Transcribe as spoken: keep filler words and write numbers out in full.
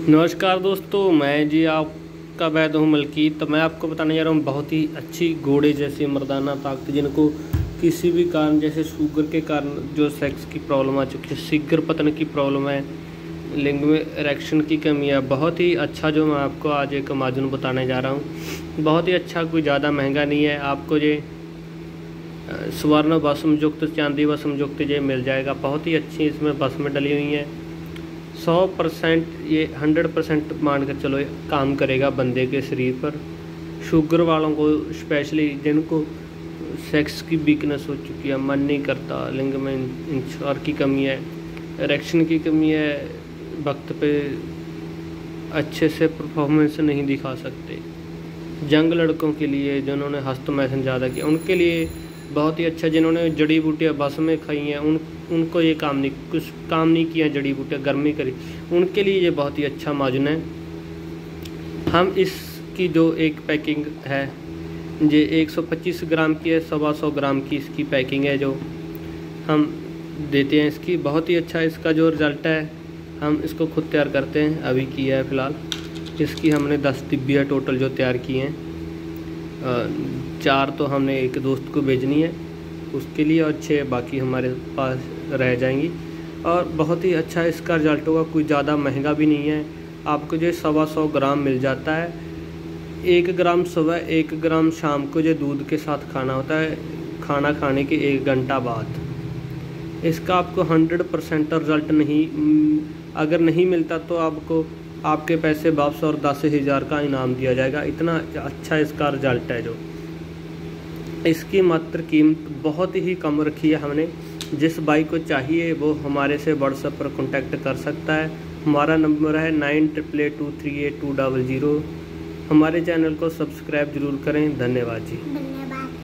नमस्कार दोस्तों, मैं जी आपका वैद हूँ मलकीत। तो मैं आपको बताने जा रहा हूँ बहुत ही अच्छी घोड़े जैसी मर्दाना ताकत, जिनको किसी भी कारण जैसे शुगर के कारण जो सेक्स की प्रॉब्लम आ चुकी है, शीघ्र पतन की प्रॉब्लम है, लिंग में इरेक्शन की कमी है। बहुत ही अच्छा जो मैं आपको आज एक माजून बताने जा रहा हूँ, बहुत ही अच्छा, कोई ज़्यादा महंगा नहीं है। आपको ये स्वर्ण भस्म युक्त, चांदी भस्म युक्त ये मिल जाएगा। बहुत ही अच्छी इसमें भस्म डली हुई है। सौ परसेंट ये हंड्रेड परसेंट मान कर चलो काम करेगा बंदे के शरीर पर। शुगर वालों को स्पेशली, जिनको सेक्स की वीकनेस हो चुकी है, मन नहीं करता, लिंग में इंसार की कमी है, इरेक्शन की कमी है, वक्त पे अच्छे से परफॉर्मेंस नहीं दिखा सकते, जंग लड़कों के लिए जिन्होंने हस्तमैथुन ज़्यादा किया उनके लिए बहुत ही अच्छा, जिन्होंने जड़ी बूटियाँ भस्में खाई हैं उन उनको ये काम नहीं, कुछ काम नहीं किया, जड़ी बूटियाँ गर्मी करी, उनके लिए ये बहुत ही अच्छा माजून है। हम इसकी जो एक पैकिंग है ये एक सौ पच्चीस ग्राम की है, सवा सौ ग्राम की इसकी पैकिंग है जो हम देते हैं इसकी। बहुत ही अच्छा इसका जो रिज़ल्ट है, हम इसको खुद तैयार करते हैं, अभी किया है फ़िलहाल। इसकी हमने दस डिब्बियाँ टोटल जो तैयार की हैं, चार तो हमने एक दोस्त को भेजनी है उसके लिए और छः बाकी हमारे पास रह जाएंगी। और बहुत ही अच्छा इसका रिजल्ट होगा, कोई ज़्यादा महंगा भी नहीं है। आपको जो सवा सौ ग्राम मिल जाता है, एक ग्राम सुबह एक ग्राम शाम को जो दूध के साथ खाना होता है, खाना खाने के एक घंटा बाद। इसका आपको हंड्रेड परसेंट रिज़ल्ट नहीं, अगर नहीं मिलता तो आपको आपके पैसे वापस और दस हज़ार का इनाम दिया जाएगा। इतना अच्छा इसका रिजल्ट है। जो इसकी मात्र कीमत बहुत ही कम रखी है हमने। जिस भाई को चाहिए वो हमारे से व्हाट्सएप पर कांटेक्ट कर सकता है। हमारा नंबर है nine triple eight two three eight two double zero. हमारे चैनल को सब्सक्राइब जरूर करें। धन्यवाद जी। धन्यवाद।